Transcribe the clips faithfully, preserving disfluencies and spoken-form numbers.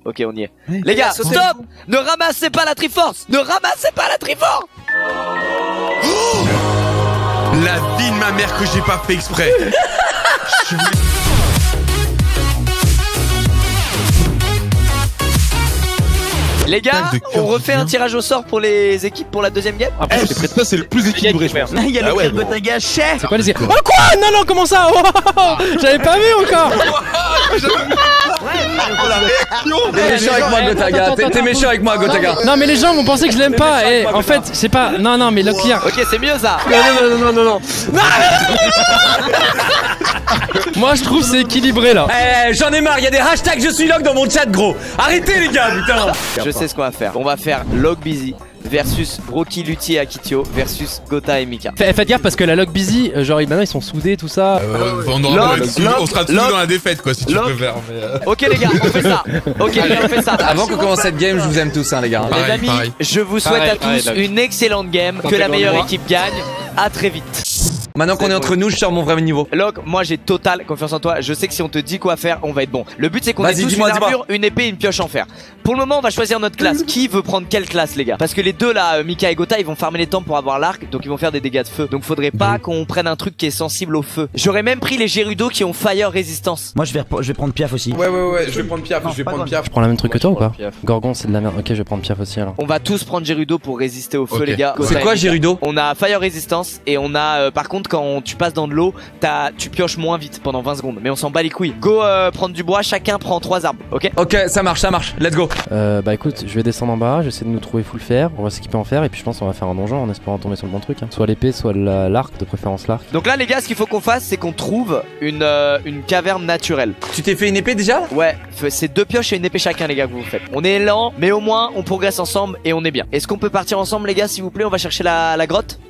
Ok, on y est. Les gars, stop! Ne ramassez pas la Triforce! Ne ramassez pas la Triforce! Oh, la vie de ma mère que j'ai pas fait exprès. Je voulais... Les gars, on refait un tirage au sort pour les équipes pour la deuxième game. Après, eh, ça c'est le plus équilibré, je pense. Il y a le ah ouais, Gotaga, chef. C'est quoi les... Oh quoi? Non, non, comment ça? Oh, j'avais pas vu encore. T'es méchant avec moi, Gotaga. T'es méchant avec moi, Gotaga. Non, mais les gens vont penser que je l'aime pas. Et en fait, c'est pas... Non, non, mais Locklear. Ok, c'est mieux ça. Non, non, non, non, non. Moi, je trouve c'est équilibré là. Eh, j'en ai marre. Il y a des hashtags je suis Log dans mon chat, gros. Arrêtez, les gars, putain. Je sais ce qu'on va faire. On va faire Logbusy versus Brocky, Lutti et Akitio versus Gota et Mika. Faites gaffe parce que la Logbusy, genre maintenant ils sont soudés, tout ça. Euh, on, aura Log, sous, Log, on sera tous Log, dans la défaite, quoi, si tu Log. préfères. Mais euh... Ok, les gars, on fait ça. Ok, les gars, on fait ça. Avant qu'on commence cette game, je vous aime tous, hein, les gars. Les Pareil, amis, pareil. je vous souhaite Pareil, à tous pareil, une excellente game, que la meilleure équipe gagne. À très vite. Maintenant qu'on est entre nous, je sors mon vrai niveau. Log, moi j'ai total confiance en toi. Je sais que si on te dit quoi faire, on va être bon. Le but c'est qu'on ait Vas-y, tous une dis-moi, dis-moi. armure, une épée et une pioche en fer. Pour le moment, on va choisir notre classe. Qui veut prendre quelle classe, les gars? Parce que les deux là, euh, Mika et Gota, ils vont farmer les temps pour avoir l'arc, donc ils vont faire des dégâts de feu. Donc faudrait pas qu'on prenne un truc qui est sensible au feu. J'aurais même pris les Gerudo qui ont fire résistance. Moi je vais, je vais prendre Piaf aussi. Ouais, ouais, ouais, je vais prendre Piaf, Non, je vais pas prendre grave. Piaf. Je prends la même truc que toi ou pas? Piaf. Gorgon, c'est de la merde. Ok, je vais prendre Piaf aussi alors. On va tous prendre Gerudo pour résister au feu, Ok. les gars. Gota C'est et quoi, Mika. Gerudo? On a fire résistance et on a euh, par contre quand tu passes dans de l'eau, t'as tu pioches moins vite pendant vingt secondes. Mais on s'en bat les couilles. Go euh, prendre du bois, chacun prend trois arbres, ok? Ok, ça marche, ça marche. Let's go. Euh, bah écoute, je vais descendre en bas, j'essaie de nous trouver full fer, on va s'équiper en fer et puis je pense qu'on va faire un donjon en espérant tomber sur le bon truc. Hein. Soit l'épée, soit la- l'arc, de préférence l'arc. Donc là les gars, ce qu'il faut qu'on fasse c'est qu'on trouve une, euh, une caverne naturelle. Tu t'es fait une épée déjà? Ouais, f- c'est deux pioches et une épée chacun les gars que vous faites. On est lent mais au moins on progresse ensemble et on est bien. Est-ce qu'on peut partir ensemble les gars s'il vous plaît? On va chercher la, la grotte.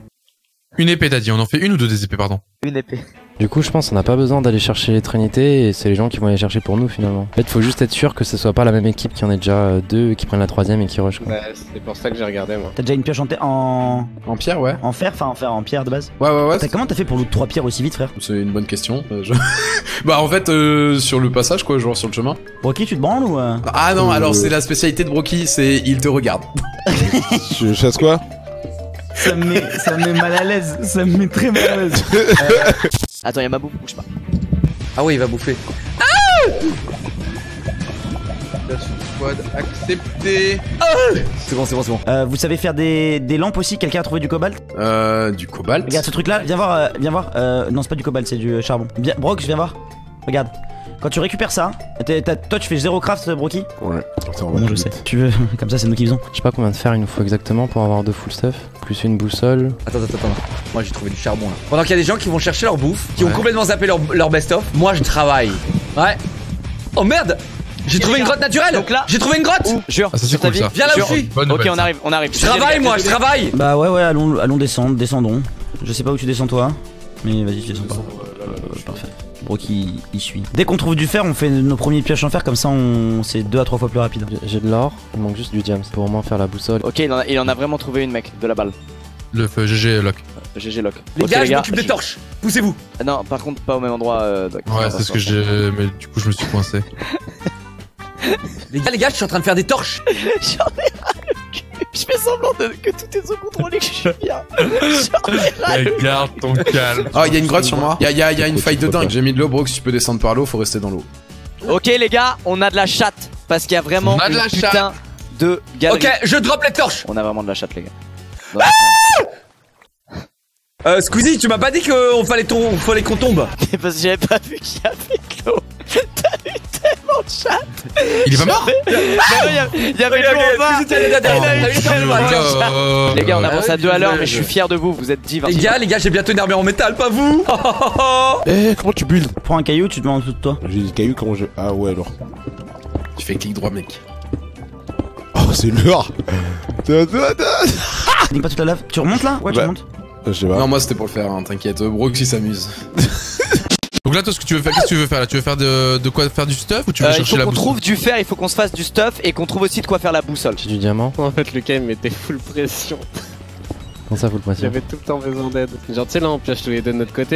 Une épée, t'as dit, on en fait une ou deux des épées, pardon. Une épée. Du coup, je pense qu'on n'a pas besoin d'aller chercher les trinités et c'est les gens qui vont aller chercher pour nous finalement. En fait, faut juste être sûr que ce soit pas la même équipe qui en ait déjà euh, deux, qui prennent la troisième et qui rush quoi. Ouais, c'est pour ça que j'ai regardé moi. T'as déjà une pioche en, ter- en... En pierre, ouais. en fer, enfin en fer, en pierre de base. Ouais, ouais, ouais. T'as- Comment t'as fait pour loot trois pierres aussi vite, frère? C'est une bonne question. Euh, je- bah, en fait, euh, sur le passage, quoi, genre sur le chemin. Brocky, tu te branles ou euh... Ah non, Euh, alors c'est la spécialité de Brocky, c'est il te regarde. Je chasse quoi? Ça me met, ça me met mal à l'aise, ça me met très mal à l'aise. Attends, y'a ma bouffe, bouge pas. Ah oui, il va bouffer. Squad accepté. C'est bon, c'est bon, c'est bon. Euh, vous savez faire des, des lampes aussi? Quelqu'un a trouvé du cobalt? Euh, du cobalt. Regarde ce truc là, viens voir, euh, viens voir. Euh, non, c'est pas du cobalt, c'est du charbon. Viens, Brock, viens voir. Regarde. Quand tu récupères ça, t'es- t'as- toi tu fais zéro craft, Brocky? Ouais. Attends, Bon, je sais. Tu veux, comme ça c'est nous qui faisons. Je sais pas combien de fer il nous faut exactement pour avoir deux full stuff, plus une boussole. Attends, attends, attends. Moi, j'ai trouvé du charbon là. Pendant qu'il y a des gens qui vont chercher leur bouffe, qui ont complètement zappé leur, leur best-of, moi je travaille. Ouais. Oh merde! J'ai trouvé une grotte naturelle! Donc là- J'ai trouvé une grotte! Jure, Ah, ça c'est sur ta cool vie. ça. Viens là où Jure. je suis. Bonne Ok, nouvelle, on ça. arrive, on arrive. Je travaille, moi, je travaille! Bah ouais, ouais, allons, allons descendre, descendons. Je sais pas où tu descends toi, mais vas-y, tu descends pas. Euh, parfait. Brocky il suit. Dès qu'on trouve du fer, on fait nos premiers pioches en fer, comme ça on c'est deux à trois fois plus rapide. J'ai- J'ai de l'or, il manque juste du diams pour au moins faire la boussole. Ok, il en, a, il en a vraiment trouvé une mec, de la balle. Le feu G G Lock. G G lock. Les Ok, gars, je m'occupe des torches. Poussez-vous. Ah non, par contre, pas au même endroit. Euh, Doc. Ouais, c'est ce que j'ai. Mais du coup, je me suis coincé. Les gars, les gars, je suis en train de faire des torches. J'en ai ras le cul. Je fais semblant de, que tout est sous contrôle et que je suis bien. J'en ai ras le Eh, garde ton calme. Oh, il y a une grotte sur moi. Il y a, y a- y a une faille de dingue. J'ai mis de l'eau, Brock. Si tu peux descendre par l'eau, faut rester dans l'eau. Ok les gars, on a de la chatte. Parce qu'il y a vraiment On a de une la putain chatte. de galerie. Ok, je drop les torches. On a vraiment de la chatte les gars. Non, Euh, Squeezie, tu m'as pas dit qu'on fallait, ton... fallait qu'on tombe. c'est parce que j'avais pas vu qu'il y avait de l'eau. T'as eu tellement de chatte. Il est pas mort? Il y avait, il y avait de l'eau en bas. Squeezie, t'as les Il a eu tellement de chatte. Oh, Les gars, on ouais. avance ouais, à deux à l'heure, ouais, mais je suis je- fier de vous. Vous êtes dix, vingt. Les gars, les gars, j'ai bientôt une armure en métal, pas vous. Eh, comment tu builds? Prends un caillou, tu te mets en dessous de toi. J'ai des cailloux, comment je. Ah ouais, alors. Tu fais clic droit, mec. Oh, c'est l'heure! Dis pas toute la lave. Tu remontes là? Ouais, tu Bah. remontes. Je sais pas. Non, moi c'était pour le faire, hein, t'inquiète. Brock, il s'amuse. Donc là, toi, ce que tu veux faire, qu'est-ce que tu veux faire là? Tu veux faire de, de quoi faire du stuff ou tu veux Euh, il chercher faut la qu'on boussole? trouve du fer, il faut qu'on se fasse du stuff et qu'on trouve aussi de quoi faire la boussole. J'ai du diamant. En fait, Lucas il me mettait full pression. Comment ça, full pression? J'avais tout le temps besoin d'aide. Genre, tu sais, là on pioche tous les deux de notre côté.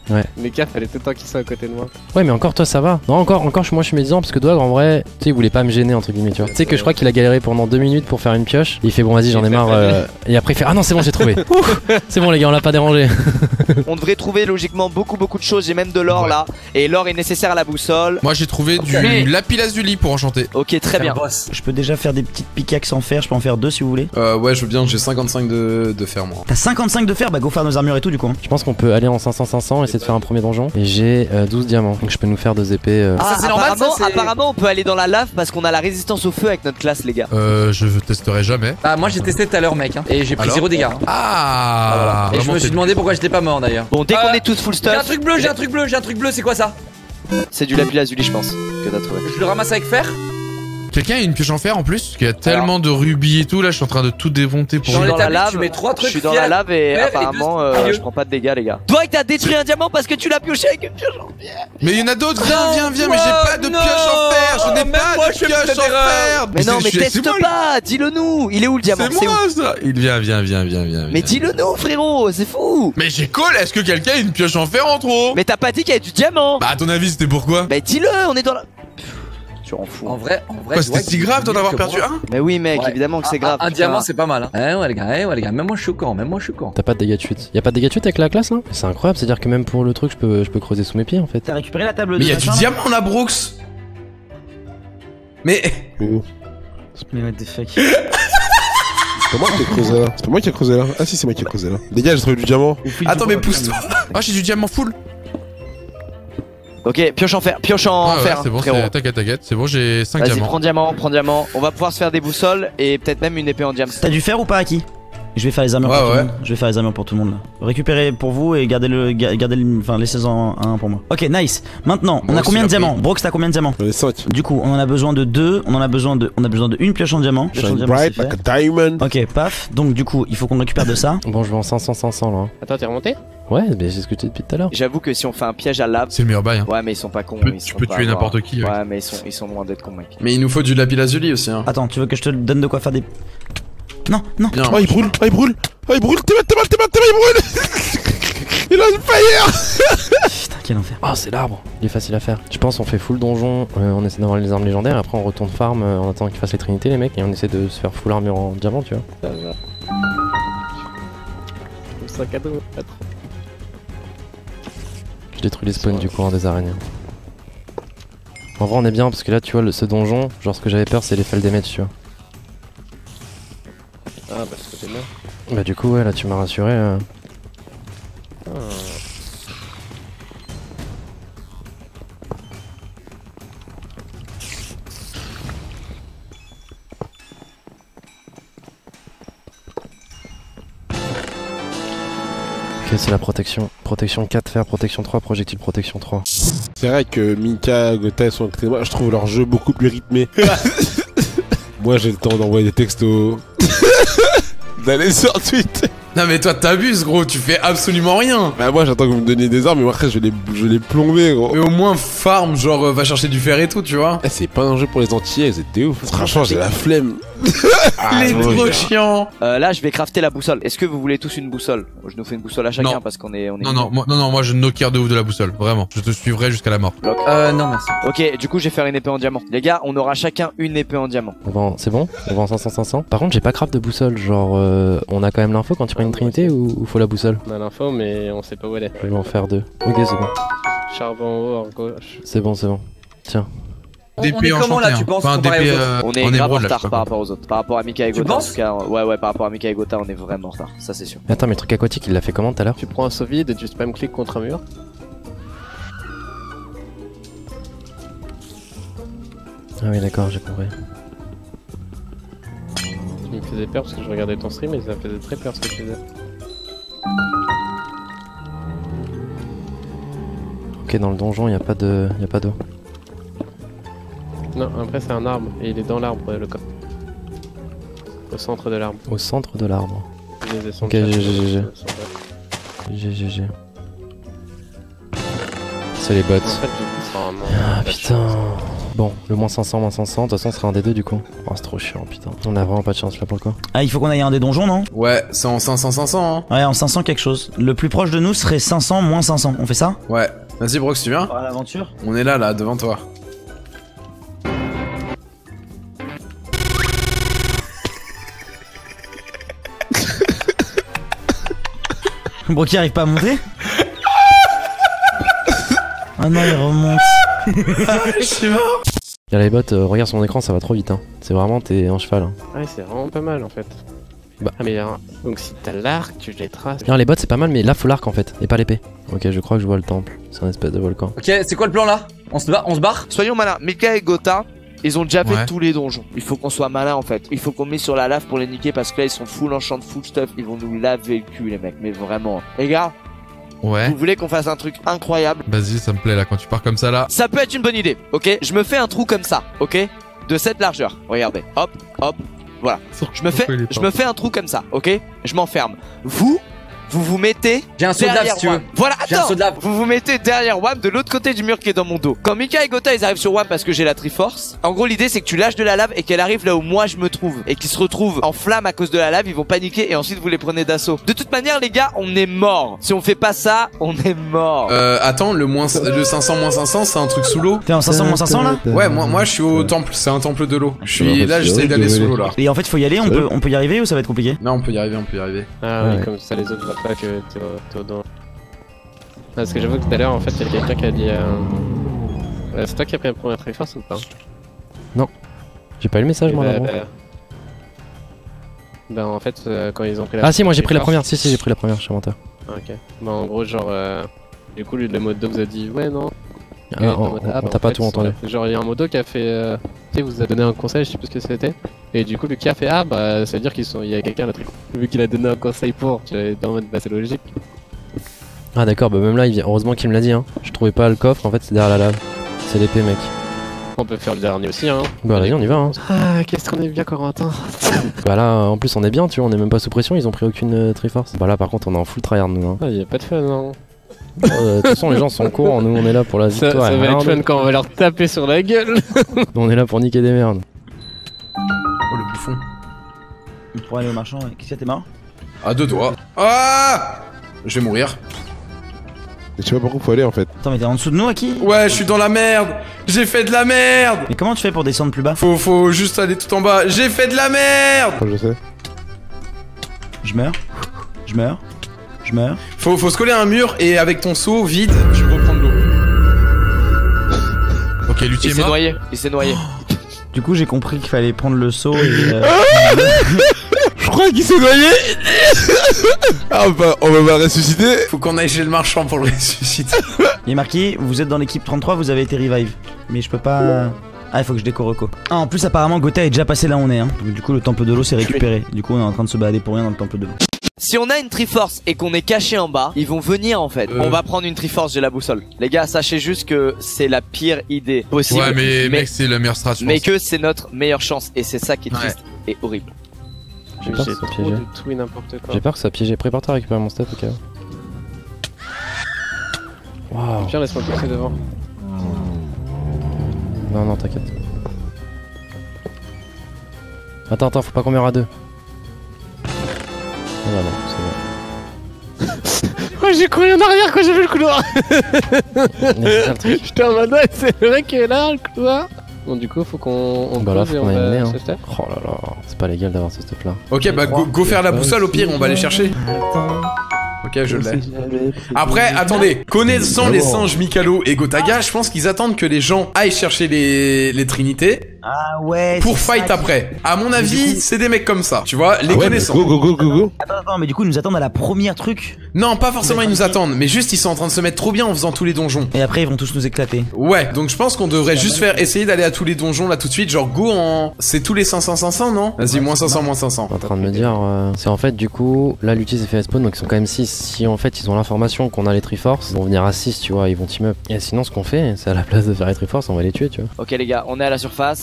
Ouais. Les gars, fallait tout le temps qu'ils soient à côté de moi. Ouais, mais encore toi ça va. Non, encore, encore moi je suis médisant parce que Doig en vrai, tu sais, il voulait pas me gêner entre guillemets, tu vois. Tu sais que je crois qu'il a galéré pendant deux minutes pour faire une pioche. Et il fait bon, vas-y, j'en ai marre. euh, Et après il fait ah non, c'est bon, j'ai trouvé. Ouh, c'est bon, les gars, on l'a pas dérangé. On devrait trouver logiquement beaucoup beaucoup de choses. J'ai même de l'or Ouais. là. Et l'or est nécessaire à la boussole. Moi j'ai trouvé du Ok. lapis-lazuli pour enchanter. Ok, très bien. Je peux déjà faire des petites pickaxes en fer, je peux en faire deux si vous voulez. Euh, ouais, je veux bien, j'ai cinquante-cinq de, de fer, moi. T'as cinquante-cinq de fer, bah go faire nos armures et tout du coup. hein. Je pense qu'on peut aller en cinq cents cinq cents, essayer de faire un premier donjon. Et j'ai euh, douze diamants. Donc je peux nous faire deux épées. euh. Ah, Ça, c'est normal, apparemment, ça, c'est- apparemment, on peut aller dans la lave parce qu'on a la résistance au feu avec notre classe, les gars. Euh, je testerai jamais. Bah, moi j'ai testé tout à l'heure, mec, hein, et j'ai pris Alors zéro dégâts. hein. Ah, Et je vraiment, me suis t'es- demandé pourquoi j'étais pas mort d'ailleurs. Bon, dès qu'on Euh, est tous full J'ai un stuff, truc bleu, j'ai un truc bleu, j'ai un truc bleu, c'est quoi ça? c'est du lapis lazuli, je pense, que t'as trouvé. Je le ramasse avec fer? Quelqu'un a une pioche en fer en plus? Parce qu'il y a tellement de rubis et tout, là je suis en train de tout démonter pour Je Dans suis les dans la tabliers, lave. tu mets trois Je trucs suis dans fiers, la lave et fer et apparemment, deux euh, milieux. je prends pas de dégâts, les gars. Toi, t'as détruit un diamant parce que tu l'as pioché avec une pioche en fer. Mais il y en a d'autres, viens, Non, viens, viens, mais toi, j'ai pas de non. pioche en fer! Je n'ai Même pas moi, de je fais pioche cette en erreur. fer! Mais non, c'est- mais c'est- teste c'est moi, pas, dis-le nous. Il est où le diamant? C'est où moi ça! Il vient, viens, viens, viens, viens. Mais viens. dis-le nous, frérot, c'est fou. Mais j'ai call, est-ce que quelqu'un a une pioche en fer en trop? Mais t'as pas dit qu'il y avait du diamant. Bah à ton avis c'était pourquoi? Bah dis-le, on est dans la... Tu en fous. En vrai, en vrai. Quoi, tu c'était vois, si grave d'en mieux avoir que perdu moi. un? Mais oui, mec, Ouais. évidemment que c'est Un- grave. Un, putain. diamant, c'est pas mal. Hein. Eh ouais, les gars, eh ouais, les gars, même moi je suis au camp, même moi je suis au camp. T'as pas de dégâts de chute. Y a pas de dégâts de chute avec la classe là? C'est incroyable, c'est à dire que même pour le truc, je peux, je peux creuser sous mes pieds en fait. T'as récupéré la table Mais de y a du machin, là diamant là, Brooks! Mais. Oh. Mais what the fuck. C'est pas moi qui ai creusé là. C'est pas moi qui ai creusé là. Ah si, c'est moi qui ai creusé là. Les gars, j'ai trouvé du diamant. Attends, mais pousse-toi! Ah, j'ai du diamant full! Ok, pioche en fer, pioche en Ah ouais, fer, c'est bon, frérot. c'est- t'inquiète, t'inquiète, c'est bon, j'ai cinq Vas-y, diamants. prends diamant, prends diamant. On va pouvoir se faire des boussoles et peut-être même une épée en diamant. T'as du fer ou pas, Aki? Je vais faire les armures Ouais, pour tout ouais. le monde. Je vais faire les armures pour tout le monde là. Récupérez pour vous et gardez le, ga- gardez le, enfin laissez-en un pour moi. Ok, nice. Maintenant, on Moi a aussi, combien de la diamants? paye. Brooks, t'as combien de diamants? J'en ai cinq. Du coup, on en a besoin de deux. On en a besoin de, on a besoin de une pioche en diamant. Pioche en Shine diamant, bright c'est like fait. a diamond. Ok, paf. Donc du coup, il faut qu'on récupère de ça. Bon, je vais en cinq cents cinq cents là. hein. Attends, t'es remonté? Ouais, mais c'est ce que tu dis depuis tout à l'heure. J'avoue que si on fait un piège à lave. C'est le meilleur bail, hein. Ouais, mais ils sont pas cons. Tu peux- ils tu sont peux pas tuer à voir. n'importe qui, ouais. Ouais, mais ils sont, ils sont loin d'être cons, mec. Mais il nous faut du lapis-lazuli aussi, hein. Attends, tu veux que je te donne de quoi faire des. Non, non. Bien. Oh, il brûle, oh, il brûle, oh, il brûle, t'es mal, t'es mal, t'es mal, t'es mal, il brûle. Il a une fire. Putain, quel enfer. Oh, c'est l'arbre. Il est facile à faire. Je pense on fait full donjon, euh, on essaie d'avoir les armes légendaires, après on retourne farm euh, en attendant qu'ils fassent les trinités les mecs et on essaie de se faire full armure en diamant, tu vois. Sac à dos, pas trop. Je détruis les spawns du coin des araignées. En vrai on est bien parce que là tu vois le, ce donjon, genre ce que j'avais peur c'est les fall damage, tu vois. Ah bah c'est bien. Bah du coup ouais là tu m'as rassuré. euh. Ok c'est la protection. Protection quatre fer, protection trois, projectile protection trois. C'est vrai que Mika, Gotha sont à côté de moi. Je trouve leur jeu beaucoup plus rythmé. Moi, j'ai le temps d'envoyer des textos. D'aller sur Twitter. Non, mais toi, t'abuses, gros, tu fais absolument rien! Bah, moi, j'attends que vous me donniez des armes, mais moi, après, je vais les, je vais les plomber, gros. Mais au moins, farm, genre, euh, va chercher du fer et tout, tu vois. Eh, c'est pas un jeu pour les Antillais, vous êtes des ouf. Franchement, j'ai la flemme. Ah, Il est bon, trop je- chiant! Euh, là, je vais crafter la boussole. Est-ce que vous voulez tous une boussole? Je nous fais une boussole à chacun Non. parce qu'on est, on est. Non, non, moi, non, non, moi, je knocker de ouf de la boussole, vraiment. Je te suivrai jusqu'à la mort. Euh, non, merci. Ok, du coup, je vais faire une épée en diamant. Les gars, on aura chacun une épée en diamant. On va en- C'est bon? On va en cinq cents cinq cents. Par contre j'ai pas craft de boussole, genre euh, on a quand même l'info quand tu prends une trinité ou, ou faut la boussole? On a l'info, mais on sait pas où elle est. Je vais en faire deux. Ok c'est bon. Charbon en haut, en gauche. C'est bon, c'est bon. Tiens. On, on est comment là, tu penses, Enfin, comparé D P, aux autres euh, On est en grave en émeraude, là, je retard sais par pas rapport aux autres. Par rapport à Mika et Tu Gotha, en penses tout cas, ouais, ouais, par rapport à Mika et Gotha, on est vraiment en retard. Ça, c'est sûr. Mais attends mais le truc aquatique il l'a fait comment tout à l'heure? Tu prends un saut vide et tu spam clic contre un mur. Ah oui d'accord j'ai compris. Tu me faisais peur parce que je regardais ton stream et ça me faisait très peur ce que tu faisais. Ok dans le donjon y a pas de. y a pas d'eau. Non, après c'est un arbre et il est dans l'arbre le coffre. Au centre de l'arbre. Au centre de l'arbre. Il est descendu Ok, chaque G G fois, G G. euh, sur le- G G G. C'est les bots. En fait, du coup, c'est vraiment. Ah putain. Bon, le moins cinq cents, moins cinq cents, de toute façon, ce sera un des deux du coup. Oh, c'est trop chiant, putain. On a vraiment pas de chance là pour le coup. Ah, il faut qu'on aille à un des donjons, non? Ouais, c'est en cinq cents, cinq cents, hein. Ouais, en cinq cents quelque chose. Le plus proche de nous serait cinq cents moins cinq cents. On fait ça? Ouais. Vas-y, Brox, tu viens? Pour l'aventure. On est là, là, devant toi. Brocky arrive pas à monter? Ah non, il remonte. Je suis mort. Y'a les bots, euh, regarde son écran, ça va trop vite. Hein. C'est vraiment, t'es en cheval. Hein. Ouais, c'est vraiment pas mal en fait. Bah. Ah, mais euh, donc si t'as l'arc, tu les traces. Non, les bots, c'est pas mal, mais là, faut l'arc en fait, et pas l'épée. Ok, je crois que je vois le temple. C'est un espèce de volcan. Ok, c'est quoi le plan là? On se bat, on se barre? Soyons malins, Mika et Gotha, ils ont déjà fait Ouais. tous les donjons. Il faut qu'on soit malin en fait. Il faut qu'on mise sur la lave pour les niquer parce que là ils sont full enchant, full stuff. Ils vont nous laver le cul les mecs, mais vraiment. Les gars, Ouais. vous voulez qu'on fasse un truc incroyable? Vas-y, ça me plaît là quand tu pars comme ça là. Ça peut être une bonne idée, ok? Je me fais un trou comme ça, ok? De cette largeur. Regardez, hop, hop, voilà. Je me fais, je me fais un trou comme ça, ok? Je m'enferme. Vous, vous vous mettez J'ai un saut de lave derrière si tu veux. Wam. Voilà, J'ai un attends. saut de lave. Vous vous mettez derrière Wam de l'autre côté du mur qui est dans mon dos. Quand Mika et Gotha ils arrivent sur Wam parce que j'ai la Triforce, en gros l'idée c'est que tu lâches de la lave et qu'elle arrive là où moi je me trouve et qu'ils se retrouvent en flamme à cause de la lave, ils vont paniquer et ensuite vous les prenez d'assaut. De toute manière les gars, on est mort. Si on fait pas ça, on est mort. Euh, attends, le, moins, le cinq cents, moins cinq cents, c'est un truc sous l'eau? T'es en cinq cents moins cinq cents là? Ouais, moi, moi je suis au temple, c'est un temple de l'eau. Je suis Ouais, là, c'est j'essaie vrai, d'aller je sous vais l'eau là. Et en fait, faut y aller, on peut, on peut y arriver ou ça va être compliqué? Non, on peut y arriver, on peut y arriver. Ah oui, Ouais. comme ça les autres voient pas que t'es au- t'es au dans. Parce que j'avoue que tout à l'heure en fait il y a quelqu'un qui a dit. Euh... euh, c'est toi qui as pris la première Triforce ou pas? J'ai pas eu le message, Et moi, bah, là. bah... bah, en fait, euh, quand ils ont pris la Ah, si, moi j'ai pris la Triforce- première. Si, si, j'ai pris la première, je suis menteur. Ah, ok. Bah en gros genre. Euh... Du coup, lui, le modo vous a dit ouais, non. Ah, Et on en mode, on- ah, on bah, t'a en pas fait, tout entendu. Genre, il y a un modo qui a fait. Euh... Tu sais, vous a donné un conseil, je sais plus ce que c'était. Et du coup, Lucas a fait ah, bah, ça veut dire qu'il sont... y a quelqu'un là, vu qu'il a donné un conseil pour. Tu es en mode, bah, c'est logique. Ah, d'accord, bah même là, il vient. Heureusement qu'il me l'a dit. Hein. Je trouvais pas le coffre, en fait, c'est derrière la lave. C'est l'épée, mec. On peut faire le dernier aussi, hein. Bah, vas-y, on y va. Hein. Ah, qu'est-ce qu'on est bien, Corentin. Bah, là, en plus, on est bien, tu vois, on est même pas sous pression, ils ont pris aucune euh, Triforce. Bah, là, par contre, on est en full tryhard, nous. Hein. Ah, y a pas de fun, hein. Euh, De toute façon, les gens sont courants, nous, on est là pour la Ça, victoire. ça et va rien être fun d'autre. quand on va leur taper sur la gueule. Nous, on est là pour niquer des merdes. Oh le bouffon. Pour aller au marchand, ouais. Qu'est-ce que t'es mort? À deux doigts. Ah! Je vais mourir. Je sais pas par où faut aller en fait. Attends, mais t'es en dessous de nous, Aki? Ouais, je suis dans la merde. J'ai fait de la merde. Mais comment tu fais pour descendre plus bas? Faut, faut juste aller tout en bas. J'ai fait de la merde. Oh, je sais. Je meurs. Je meurs. Je meurs. Faut, faut se coller à un mur et avec ton seau vide, je reprends de l'eau. Ok, Lutti Il est s'est mort. noyé, il s'est noyé. Du coup, j'ai compris qu'il fallait prendre le seau et. euh, Je crois qu'il s'est noyé. Ah bah on va le ressusciter. Faut qu'on aille chez le marchand pour le ressusciter. Il est marqué, vous êtes dans l'équipe trente-trois, vous avez été revive. Mais je peux pas. Ah, il faut que je décore Reco. Ah, en plus, apparemment, Gotha est déjà passé là où on est. Hein. Donc, du coup, le temple de l'eau s'est récupéré. Du coup, on est en train de se balader pour rien dans le temple de l'eau. Si on a une Triforce et qu'on est caché en bas, ils vont venir en fait. Euh. On va prendre une Triforce, j'ai la boussole. Les gars, sachez juste que c'est la pire idée possible. Ouais, mais, mec, c'est la meilleure strat, je mais pense. que c'est notre meilleure chance et c'est ça qui est Ouais. triste et horrible. J'ai peur que J'ai ça soit trop piégé. de tout et n'importe quoi. J'ai peur que ça soit piégé. Prépare-toi à récupérer mon stat au cas où. Waouh. Pierre, laisse-moi passer devant. Non, non, t'inquiète. Attends, attends, faut pas qu'on meure à deux. Ah bah non, c'est Ouais, j'ai couru en arrière quand j'ai vu le couloir. bon. C'est ça, le truc. J'étais en mode, ouais, c'est vrai que là, le couloir. Bon, du coup, faut qu'on on Bah là, pose et faut on qu'on aille va mener, hein. se step. Oh là là, c'est pas légal d'avoir ce stuff là. Ok, bah go, go faire la boussole au pire, on va aller chercher. Ok, je l'ai. Après, attendez, connaissant les singes Mikalo et Gotaga, je pense qu'ils attendent que les gens aillent chercher les, les trinités Ah ouais. pour c'est fight ça qui- après. À mon avis, c'est des mecs comme ça, tu vois, les Ah ouais, bah, connaissants. go go go go go. Attends, attends, mais du coup, ils nous attendent à la première truc. Non, pas forcément ils nous attendent, mais juste ils sont en train de se mettre trop bien en faisant tous les donjons. Et après, ils vont tous nous éclater. Ouais, donc je pense qu'on devrait juste faire essayer d'aller à tous les donjons là tout de suite, genre go en... C'est tous les cinq cents cinq cents, non? Vas-y, moins cinq cents, moins cinq cents. En train de me dire, euh, c'est en fait du coup, là l'outil s'est fait respawn donc ils sont quand même six. Si en fait ils ont l'information qu'on a les Triforce, ils vont venir à six, tu vois, ils vont team up. Et sinon ce qu'on fait, c'est à la place de faire les Triforce, on va les tuer, tu vois. Ok les gars, on est à la surface.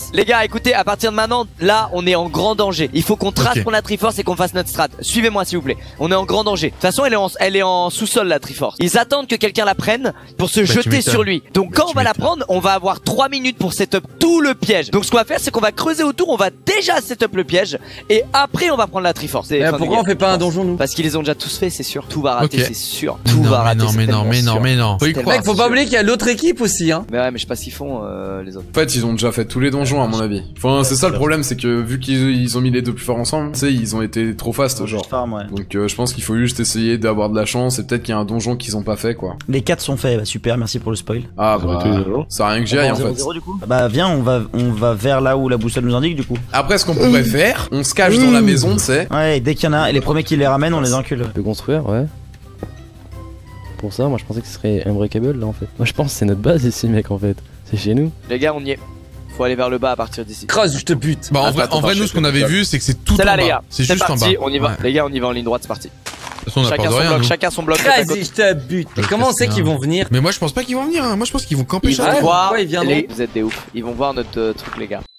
Les gars, écoutez, à partir de maintenant, là, on est en grand danger. Il faut qu'on trace Ok. pour la Triforce et qu'on fasse notre strat. Suivez-moi, s'il vous plaît. On est en grand danger. De toute façon, elle est en, elle est en sous-sol, la Triforce. Ils attendent que quelqu'un la prenne pour se Bah, tu jeter m'étonnes. sur lui. Donc, Bah, quand tu on va la m'étonnes. prendre, on va avoir trois minutes pour setup tout le piège. Donc, ce qu'on va faire, c'est qu'on va creuser autour, on va déjà setup le piège et après, on va prendre la Triforce. Et Mais fin pourquoi des on fait pas un donjon nous? Parce qu'ils les ont déjà tous fait, c'est sûr. Tout va rater, Ok. c'est sûr. Mais Tout non, va mais rater. non, c'est mais non, tellement mais non, sûr. mais non. Faut y C'est croire. Mec, faut pas oublier qu'il y a l'autre équipe aussi, hein. Mais ouais, mais je sais pas ce qu'ils font, euh, les autres. En fait, ils ont déjà fait tous les donjons, à mon avis. Enfin, c'est ça le problème, c'est que vu qu'ils ils ont mis les deux plus forts ensemble, tu sais, ils ont été trop fast, genre. Farm, ouais. Donc, euh, je pense qu'il faut juste essayer d'avoir de la chance et peut-être qu'il y a un donjon qu'ils ont pas fait, quoi. Les quatre sont faits, bah, super, merci pour le spoil. Ah, Ils ont bah. été les donjons. Ça a rien que j'y aille, en fait. du coup Bah viens, on va, on va vers là où la boussole nous indique du coup. Après, ce qu'on pourrait faire, on se cache dans la maison, tu sais. Ouais, et dès qu'il y en a, et les premiers qui les ramènent, on les encule. On peut construire, ouais. Pour ça, moi je pensais que ce serait unbreakable là en fait. Moi je pense que c'est notre base ici, mec, en fait. C'est chez nous. Les gars, on y est. Faut aller vers le bas à partir d'ici. Creuse, je te bute. Bah en Attends, vrai, attends, en vrai attends, nous je ce qu'on fais avait tout vu c'est que c'est tout C'est en là, les bas. gars. C'est juste en bas. parti, on y va. Ouais. Les gars, on y va en ligne droite, c'est parti. De toute façon on a Chacun peur de son rien. bloc, nous. chacun son bloc. côte à côte. Vas-y, je te bute. Mais Je comment on sais sait qu'ils bien. vont venir? Mais moi je pense pas qu'ils vont venir. hein. Moi je pense qu'ils vont camper Ils chez vont Ouais, nous. voir. pourquoi ils viendront les- Vous êtes des ouf. Ils vont voir notre euh, truc, les gars.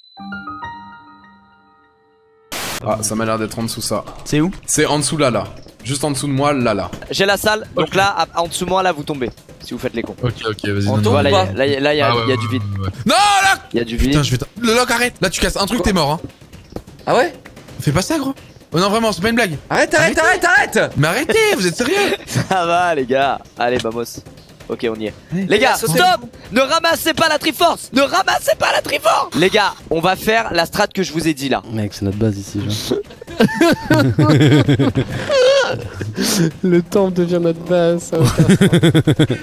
Ah, ça m'a l'air d'être en dessous, ça. C'est où? C'est en dessous, là, là. Juste en dessous de moi, là, là. J'ai la salle, donc là, à- en dessous de moi, là, vous tombez. Si vous faites les cons. Ok, ok, vas-y. On non, tombe non. Voilà, ou là, pas il y a- là, il y a- là, il y a, Ah ouais, il y a ouais, du vide. ouais, ouais. Non là. Il y a du vide. Putain, je vais. t- Le lock, arrête. Là tu casses un truc, t'es mort. Hein. Ah ouais? Fais pas ça, gros. Oh non vraiment, c'est pas une blague. Arrête, arrête, arrête, arrête! Mais arrêtez, vous êtes sérieux? Ça va, les gars. Allez, vamos. Ok, on y est. Eh, Les gars, sautez. stop! Ne ramassez pas la Triforce! Ne ramassez pas la Triforce! Les gars, on va faire la strat que je vous ai dit là. Mec, c'est notre base ici, genre. Le temple devient notre base. Ça a aucun sens.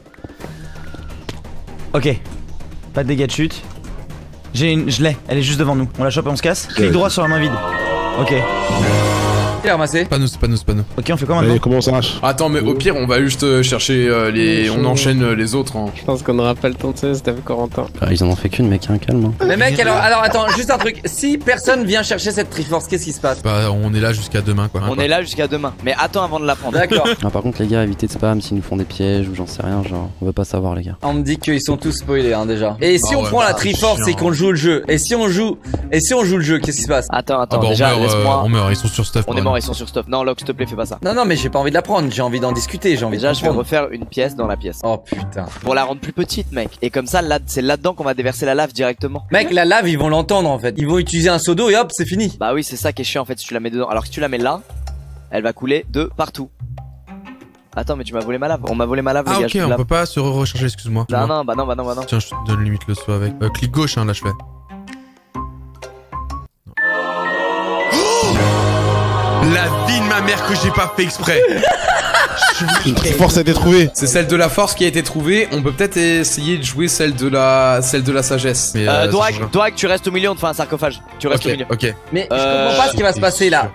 Ok. Pas de dégâts de chute. J'ai une. Je l'ai, elle est juste devant nous. On la chope et on se casse. Clic droit sur la main vide. Ok. Il est ramassé. Pas nous, c'est pas nous, c'est pas nous. Ok, on fait quoi maintenant? Allez, comment on s'arrache? Attends, mais au pire, on va juste euh, chercher euh, les. On enchaîne euh, les autres, hein. Je pense qu'on aura pas le temps de ça, c'était avec Corentin. Ah, ils en ont fait qu'une, mec, hein, calme. Hein. Mais mec, alors, alors attends, juste un truc. Si personne vient chercher cette Triforce, qu'est-ce qui se passe? Bah on est là jusqu'à demain quoi. On est là jusqu'à demain. Mais attends avant de la prendre. D'accord. Ah, par contre, les gars, évitez de spam s'ils nous font des pièges ou j'en sais rien, genre. On veut pas savoir, les gars. On me dit qu'ils sont tous spoilés, hein, déjà. Et si Ah on ouais, prend la bah, Triforce chiant. et qu'on joue le jeu? Et si on joue, et si on joue le jeu, qu'est-ce qui se passe? Attends, Ah attends, bah on déjà, meurt, euh, laisse-moi. on meurt, ils sont sur stuff. On est mort, ils sont sur stop. Non, Locke, s'il te plaît, fais pas ça. Non, non, mais j'ai pas envie de la prendre, j'ai envie d'en discuter, j'ai envie Déjà, de je vais comprendre. refaire une pièce dans la pièce. Oh putain. Pour la rendre plus petite, mec. Et comme ça, là, c'est là-dedans qu'on va déverser la lave directement. Mec, la lave, ils vont l'entendre en fait. Ils vont utiliser un seau d'eau et hop, c'est fini. Bah oui, c'est ça qui est chiant en fait si tu la mets dedans. Alors si tu la mets là, elle va couler de partout. Attends, mais tu m'as volé ma lave. On m'a volé ma lave, Ah les gars. ok, je te on lave. peut pas se recharger, excuse-moi. Non, non, bah non, bah non, bah non. Tiens, je te donne limite le saut avec. Euh, clic gauche, hein, là je fais. Oh la vie de ma mère que j'ai pas fait exprès. Une Triforce a été trouvée. C'est celle de la force qui a été trouvée. On peut peut-être essayer de jouer celle de la, celle de la sagesse. Mais Euh, euh, ça Dwag, change rien. Dwag, tu restes au milieu, on te fait un sarcophage. Tu restes au Ok, milieu. ok. Mais je Euh, comprends pas ce qui va se passer là.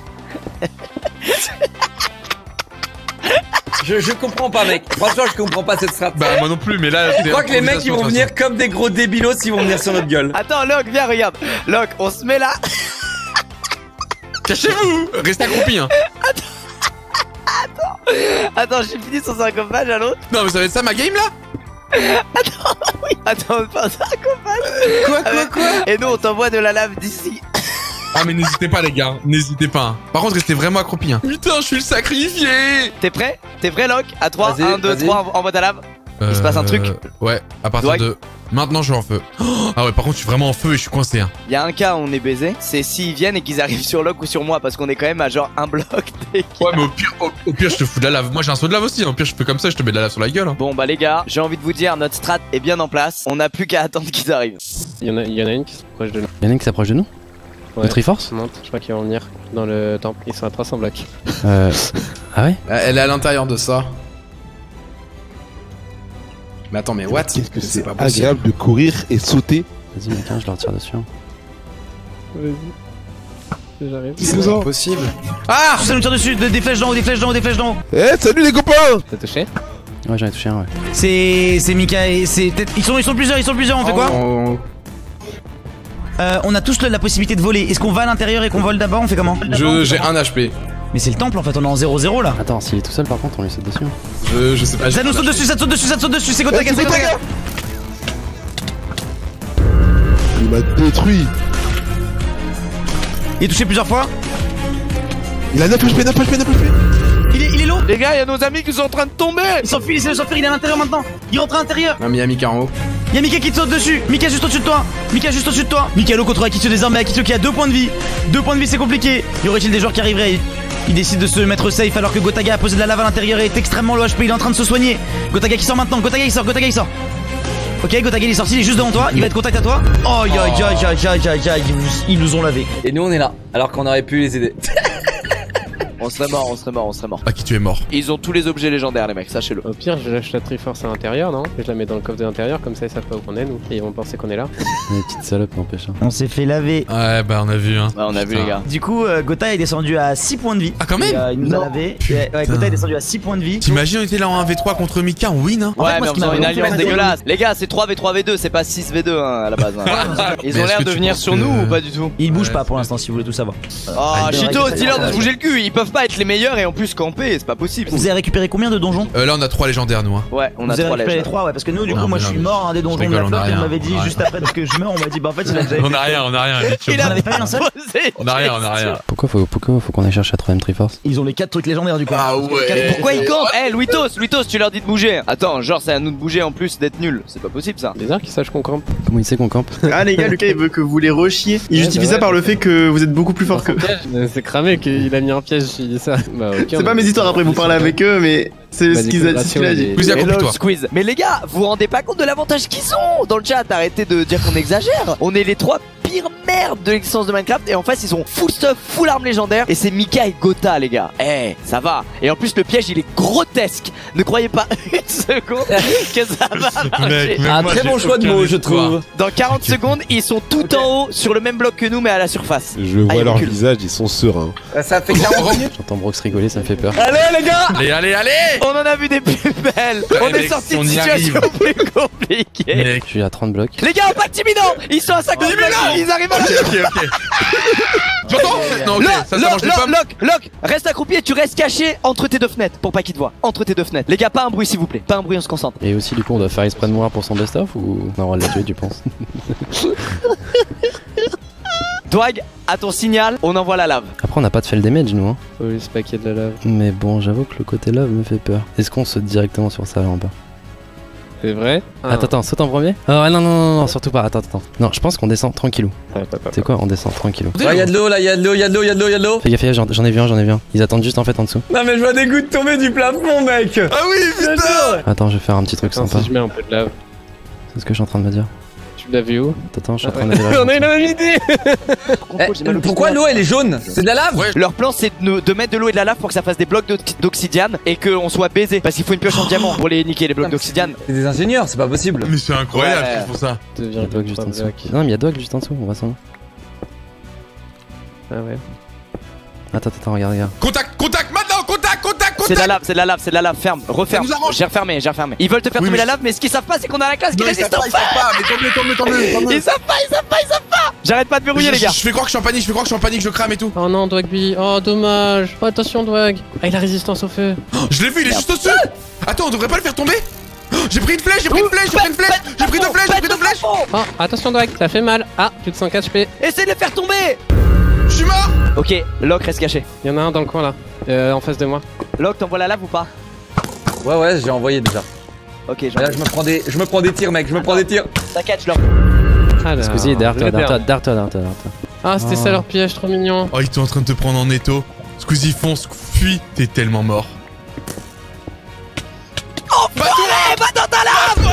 Je, je comprends pas, mec. Franchement, je comprends pas cette strat. Bah moi non plus, mais là. Je crois que les mecs ils vont venir comme des gros débilos, ils vont venir sur notre gueule. Attends, Locke, viens, regarde. Locke, on se met là. Cachez-vous. Restez accroupis, hein. Attends, j'ai fini son sarcophage à l'autre. Non mais ça va être ça ma game là. Attends, on fait un sarcophage. Quoi quoi quoi. Et nous, on t'envoie de la lave d'ici. Ah mais n'hésitez pas les gars, n'hésitez pas. hein. Par contre restez vraiment accroupis. Hein. Putain, je suis le sacrifié. T'es prêt? T'es prêt, Locke? À trois, Vas-y, un, deux, vas-y. trois, envoie ta lave. Il se passe un truc. Ouais, à partir Dwag. de maintenant je suis en feu. Oh, ah ouais, par contre je suis vraiment en feu et je suis coincé. Hein. Il y a un cas où on est baisé, c'est s'ils viennent et qu'ils arrivent sur Locke ou sur moi, parce qu'on est quand même à genre un bloc d'écart. Ouais, mais au pire, au, au pire je te fous de la lave. Moi j'ai un saut de lave aussi. Hein. Au pire je fais comme ça, je te mets de la lave sur la gueule. Hein. Bon bah les gars, j'ai envie de vous dire, notre strat est bien en place. On n'a plus qu'à attendre qu'ils arrivent. Il y, en a, il y en a une qui se rapproche de nous. Y'en a un qui s'approche de nous? Ouais. Le Triforce? Monte, je crois qu'ils vont venir dans le temple. Ils sont à trois cents blocs. Euh. Ah ouais? Elle est à l'intérieur de ça. Mais attends, mais what? Qu'est-ce que c'est pas possible. agréable de courir et sauter. Vas-y, mec, hein, je leur tire dessus. hein. Vas-y. J'arrive. C'est pas possible. Ah! Ça nous tire dessus, de- des flèches d'en haut, des flèches d'en haut, des flèches d'en haut. Eh, salut les copains! T'as touché? Ouais, j'en ai touché un, ouais. C'est. C'est Mika et c'est peut-être. Ils sont, ils sont plusieurs, ils sont plusieurs, on fait quoi? Oh, Euh, on a tous le- la possibilité de voler. Est-ce qu'on va à l'intérieur et qu'on vole d'abord? On fait comment? je, j'ai un H P. Mais c'est le temple en fait, on est en zéro zéro là. Attends, s'il est tout seul, par contre, on lui saute dessus. Je, je sais pas. j'ai Ça nous un saute H P. dessus, ça te saute dessus, ça te saute dessus, c'est Gotaga, c'est Gotaga. m'a détruit. Il est touché plusieurs fois. Il a neuf H P, neuf H P, neuf H P. Il est, il est low. Les gars, il y a nos amis qui sont en train de tomber. Il s'enfuit, il essaie de s'enfuir, il est à l'intérieur maintenant. Il rentre à l'intérieur. Non, mais y'a Mika en haut. Y'a Mika qui te saute dessus. Mika juste au-dessus de toi. Mika juste au-dessus de toi. Mikalo contre Akitsu désormais. Akitsu qui a deux points de vie. Deux points de vie, c'est compliqué. Y aurait-il des joueurs qui arriveraient? Il décide de se mettre safe alors que Gotaga a posé de la lave à l'intérieur et est extrêmement low H P. Il est en train de se soigner. Gotaga qui sort maintenant. Gotaga il sort. Gotaga il sort. Ok, Gotaga il est sorti, il est juste devant toi. Il va être contact à toi. Oh, aïe aïe aïe aïe aïe aïe aïe. Ils nous ont lavé. Et nous on est là, alors qu'on aurait pu les aider. On serait mort, on serait mort, on serait mort. À qui tu es mort? Ils ont tous les objets légendaires, les mecs, sachez-le. Au pire, je lâche la Triforce à l'intérieur, non? Je la mets dans le coffre de l'intérieur, comme ça ils savent pas où on est, nous. Et ils vont penser qu'on est là. Les petites salopes n'empêche. On s'est fait laver. Ouais, bah on a vu, hein. Ouais, on a vu, les gars. Du coup, euh, Gota est descendu à six points de vie. Ah, quand même? Et, euh, il nous a lavé. Ouais, ouais, Gota est descendu à six points de vie. T'imagines, on était là en un v trois contre Mika, on win, hein? En fait, Ouais, moi, mais ce on qui faisant m'a une vraiment alliance fait dégueulasse. Les gars, c'est trois v trois v deux, c'est pas six v deux hein, à la base. Hein. Ils Mais ont est-ce l'air que de tu venir penses sur que- nous ou pas du tout? Il bouge Ouais, pas pour c'est l'instant si vous voulez tout savoir. Oh, il Chito, devrait dis-leur de récupérer se bouger le cul, ils peuvent pas être les meilleurs et en plus camper, c'est pas possible. Vous avez récupéré combien de donjons? Euh, là, on a trois légendaires, nous, hein. Ouais, on Vous a avez trois récupéré les lèches. trois, ouais, parce que nous, du coup, Non, moi mais je suis non, mort un des donjons de rigole, la on a flotte et rien. on m'avait dit On a juste rien. après parce que je meurs, on m'a dit bah en fait il a déjà été. On a rien, on a rien, Mitchell. Il Vous en a avez pas eu un seul? posé On a rien, on a rien. Pourquoi faut, pourquoi faut qu'on aille chercher la troisième Triforce? Ils ont les quatre trucs légendaires du coup. Ah ouais. Pourquoi ils campent? Eh, Louitos, Louitos, tu leur dis de bouger. Attends, genre c'est à nous de bouger en plus d'être nul. C'est pas possible ça. Bizarre qu'ils sachent qu'on campe. Comment il sait qu'on campe? Ah les gars, Lucas il veut que vous les rechiez. Il Ouais, justifie bah ça ouais. par le fait que vous êtes beaucoup plus fort que. Euh, C'est cramé qu'il a mis un piège, il dit ça. Bah, ok, C'est on pas a- mes histoires après, vous parlez avec eux, mais c'est Bah, ce du qu'ils coup, a le c'est ce qu'il a ratio, dit. il est- Plus à Hello, compris, toi. Squeeze. Mais les gars, vous vous rendez pas compte de l'avantage qu'ils ont dans le chat? Arrêtez de dire qu'on exagère. On est les trois pires merdes de l'existence de Minecraft et en face ils ont full stuff, full armes légendaires et c'est Mika et Gota les gars. Eh, ça va. Et en plus le piège il est grotesque. Ne croyez pas une seconde que ça va marcher. Un très bon choix de mots, je trouve. Dans quarante secondes, ils sont tout en haut sur le même bloc que nous mais à la surface. Je vois Allez, leur recule. visage, ils sont sereins. Ça fait quarante minutes. J'entends Brox rigoler, ça me fait peur. Allez les gars, Allez, allez, allez! on en a vu des plus belles. On est mec, sorti on de y situation plus compliquée. Mec. Je suis à trente blocs. Les gars, impact imminent. Ils sont à cinquante blocs, ils arrivent à la Ok, ok. J'entends? Non, ok, Lock, ça, ça lock, mange des lock, pommes. lock, lock, reste accroupi et tu restes caché entre tes deux fenêtres pour pas qu'ils te voient. Entre tes deux fenêtres. Les gars, pas un bruit s'il vous plaît. Pas un bruit, on se concentre. Et aussi, du coup, on doit faire exprès de mourir pour son best-of ou non, on va la tuer, tu penses? Dwag, à ton signal, on envoie la lave. Après, on n'a pas de fail damage, nous, hein. Oui, c'est pas qu'il y a de la lave. Mais bon, j'avoue que le côté love me fait peur. Est-ce qu'on saute directement sur ça là en bas? C'est vrai? Ah. Attends, attends, saute en premier? Oh, non, non, non, non, surtout pas. Attends, attends. Non, je pense qu'on descend tranquillou. Ah, pas, pas, C'est quoi? On descend tranquillou. Ouais, y'a de l'eau là, y'a de l'eau, y'a de l'eau, y'a de l'eau, y'a de l'eau. Fais gaffe, fais gaffe, j'en j'en ai vu un, j'en ai vu un. Ils attendent juste en fait en dessous. Non mais je vois des gouttes tomber du plafond, mec. Ah oui, putain! Attends, je vais faire un petit truc Attends, sympa. si je mets un peu de lave. C'est ce que je suis en train de me dire. Tu l'as vu où? Attends, je suis en train Ah, de ouais. me dire. On a eu la même idée! Eh, pourquoi l'eau elle est jaune? C'est de la lave? Ouais. Leur plan c'est de, de mettre de l'eau et de la lave pour que ça fasse des blocs d'ox- d'obsidiane et qu'on soit baisé. Parce qu'il faut une pioche en diamant pour les niquer les blocs d'obsidiane. C'est des ingénieurs, c'est pas possible. Mais c'est incroyable Ouais. qu'ils font ça. Il y a Dog juste en dessous. Non, mais il y a Dog juste en dessous, on va s'en. Ah ouais. Attends, attends, regarde, regarde. Contact, contact, maintenant, contact, contact, C'est de la contact! lave, c'est de la lave, c'est de la lave, ferme, referme. Ça nous arrange. J'ai refermé, j'ai refermé. Ils veulent te faire Oui, tomber mais- la lave, mais ce qu'ils savent pas, c'est qu'on a la classe qui Non, ils résiste savent au pas, ils feu. savent pas, mais tant mieux, tant mieux, tant mieux, tant mieux. Ils savent pas, ils savent pas, ils savent pas. J'arrête pas de verrouiller les Je- gars. Je fais croire que je suis en panique, je fais croire que je suis en panique, je crame et tout. Oh non, Dwagby. Oh, dommage. Oh, attention, Dwag. Ah, il a résistance au feu. Je l'ai vu, il est juste au-dessus! Attends, on devrait pas le faire tomber? Oh, j'ai pris une flèche, j'ai pris une flèche, j'ai pris une flèche, j'ai pris deux flèches, j'ai pris deux flèches! Oh, attention, Dwag. Ça fait mal. Ah, plus de cent H P. Essaye de les faire tomber. Je suis mort! Ok, Locke reste caché. Il y en a un dans le coin là. Euh, en face de moi. Locke, t'envoies la lave ou pas? Ouais, ouais, j'ai envoyé déjà. Ok, Mais là, je me prends des, je me prends des tirs, mec, je me prends des tirs. t'inquiète, je leur. Ah là. Excusez, derrière toi, le derrière toi, père. derrière toi, derrière toi, derrière toi. Ah, c'était Oh. ça leur piège, trop mignon. Oh, ils sont en train de te prendre en étau. Squeezie fonce, fuis, t'es tellement mort. Oh, bah, va dans ta lave.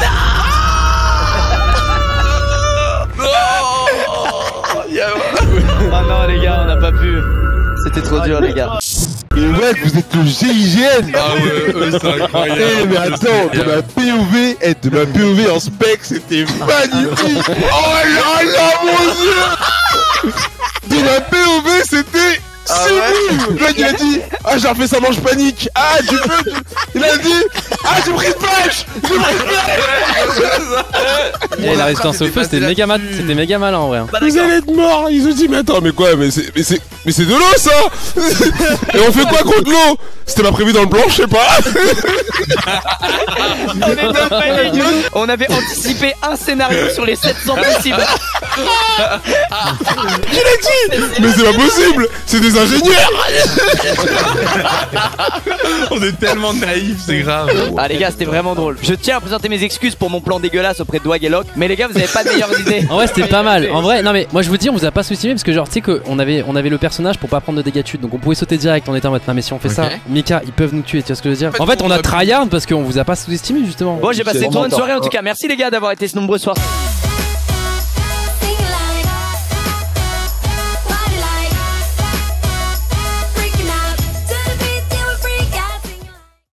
Oh non les gars, on n'a pas pu. C'était trop dur les gars. Et ouais, vous êtes le G I G N. Ah ouais, eux, c'est incroyable. Eh mais attends, de ma P O V, eh, de ma P O V en spec, c'était magnifique. Oh là là, mon dieu. De ma P O V, c'était sublime. Le mec il a dit, ah j'ai refait ça mange panique. Ah tu peux, tu... il a dit, Ah, j'ai pris une flèche. Et la résistance au feu, c'était méga mal, c'était méga malin en vrai. hein. Vous allez être morts. Ils ont dit, mais attends, mais quoi, mais c'est, mais c'est, mais c'est de l'eau ça. Et on fait quoi contre l'eau? C'était pas prévu dans le plan, je sais pas. On est pas fait, les gars. On avait anticipé un scénario sur les sept cents possibles. Qui l'a dit? Mais c'est pas possible. C'est des ingénieurs. On est tellement naïfs, c'est grave. Ah les gars, c'était vraiment drôle. Je tiens à présenter mes excuses pour mon plan dégueulasse auprès de Dwag et Locke. Mais les gars, vous avez pas de meilleures idées. En vrai, c'était pas mal. En vrai, non mais moi je vous dis, on vous a pas sous-estimé parce que genre, tu sais qu'on avait, on avait le personnage pour pas prendre de dégâts de chute, donc on pouvait sauter direct. On était en mode, non mais si on fait ça, Mika, ils peuvent nous tuer. Tu vois ce que je veux dire? En fait, on a tryhard parce qu'on vous a pas sous-estimé justement. Bon, j'ai passé une bonne soirée en tout cas. Merci les gars d'avoir été si nombreux ce soir.